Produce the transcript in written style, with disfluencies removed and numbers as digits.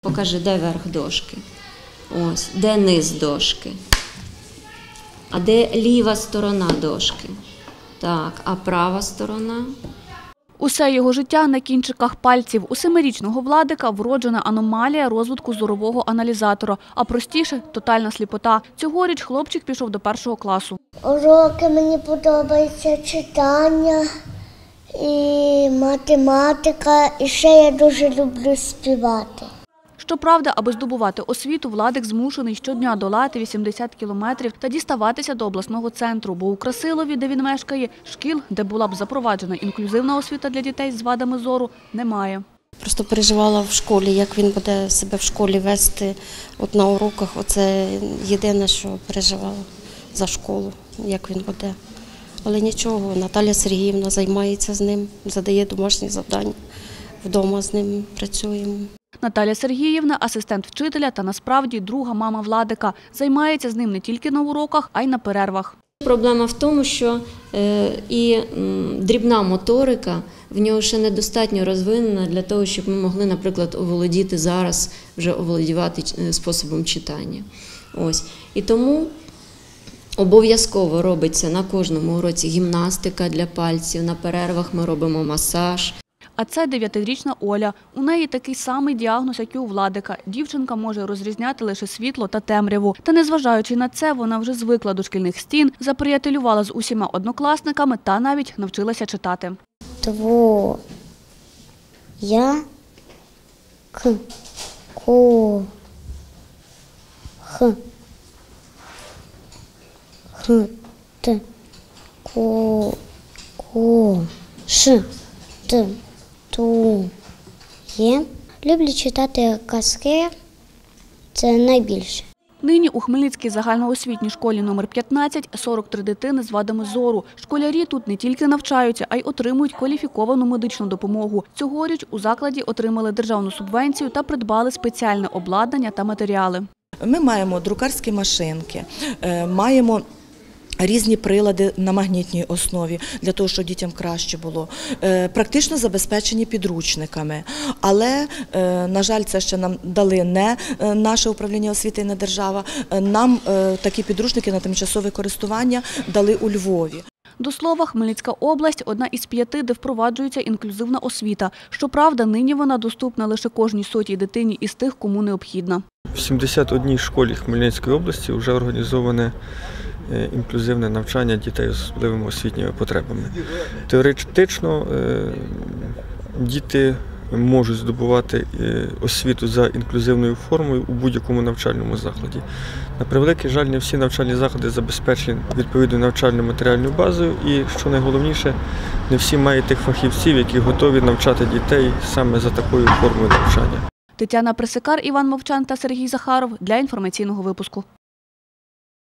Покажи, де верх дошки. Ось, де низ дошки. А де ліва сторона дошки? Так, а права сторона? Усе його життя на кінчиках пальців. У 7-річного Владика вроджена аномалія розвитку зорового аналізатора, а простіше – тотальна сліпота. Цьогоріч хлопчик пішов до 1 класу. Уроки мені подобаються, читання і математика, і ще я дуже люблю співати. Щоправда, аби здобувати освіту, Владик змушений щодня долати 80 кілометрів та діставатися до обласного центру, бо у Красилові, де він мешкає, шкіл, де була б запроваджена інклюзивна освіта для дітей з вадами зору, немає. Просто переживала в школі, як він буде себе в школі вести на уроках. Оце єдине, що переживала за школу, як він буде. Але нічого, Наталя Сергіївна займається з ним, задає домашні завдання, вдома з ним працюємо. Наталя Сергіївна – асистент вчителя та насправді друга мама Владика. Займається з ним не тільки на уроках, а й на перервах. Проблема в тому, що і дрібна моторика в нього ще недостатньо розвинена для того, щоб ми могли, наприклад, оволодіти зараз, вже оволодівати способом читання. Ось. І тому обов'язково робиться на кожному уроці гімнастика для пальців, на перервах ми робимо масаж. А це 9-річна Оля. У неї такий самий діагноз, як і у Владика. Дівчинка може розрізняти лише світло та темряву. Та незважаючи на це, вона вже звикла до шкільних стін, заприятелювала з усіма однокласниками та навіть навчилася читати. Я к ко х х т ко ш т ту є. Люблю читати казки, це найбільше. Нині у Хмельницькій загальноосвітній школі номер 15 43 дитини з вадами зору. Школярі тут не тільки навчаються, а й отримують кваліфіковану медичну допомогу. Цьогоріч у закладі отримали державну субвенцію та придбали спеціальне обладнання та матеріали. Ми маємо друкарські машинки, маємо різні прилади на магнітній основі, для того, щоб дітям краще було. Практично забезпечені підручниками. Але, на жаль, це ще нам дали не наше управління освіти і не держава. Нам такі підручники на тимчасове користування дали у Львові. До слова, Хмельницька область – одна із 5, де впроваджується інклюзивна освіта. Щоправда, нині вона доступна лише кожній 100-й дитині із тих, кому необхідна. В 71 школі Хмельницької області вже організоване інклюзивне навчання дітей з особливими освітніми потребами. Теоретично діти можуть здобувати освіту за інклюзивною формою у будь-якому навчальному закладі. На превеликий жаль, не всі навчальні заклади забезпечені відповідною навчальною матеріальною базою і, що найголовніше, не всі мають тих фахівців, які готові навчати дітей саме за такою формою навчання. Тетяна Пресикар, Іван Мовчан та Сергій Захаров для інформаційного випуску.